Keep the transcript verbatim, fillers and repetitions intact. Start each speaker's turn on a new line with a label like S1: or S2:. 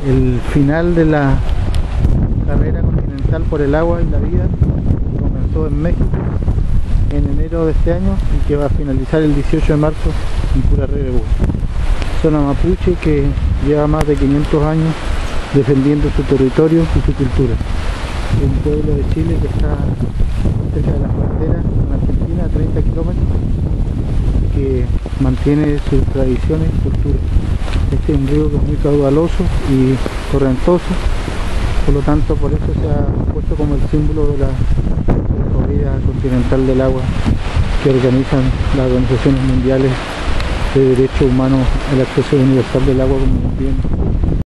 S1: el final de la carrera continental por el agua y la vida, que comenzó en México en enero de este año y que va a finalizar el dieciocho de marzo en Curarrerehue, zona mapuche que lleva más de quinientos años defendiendo su territorio y su cultura. Un pueblo de Chile que está cerca de la frontera con Argentina, a treinta kilómetros, que mantiene sus tradiciones y cultura. Este es un río que es muy caudaloso y correntoso, por lo tanto por eso se ha puesto como el símbolo de la, de la corrida continental del agua que organizan las organizaciones mundiales de derechos humanos, el acceso universal del agua como un bien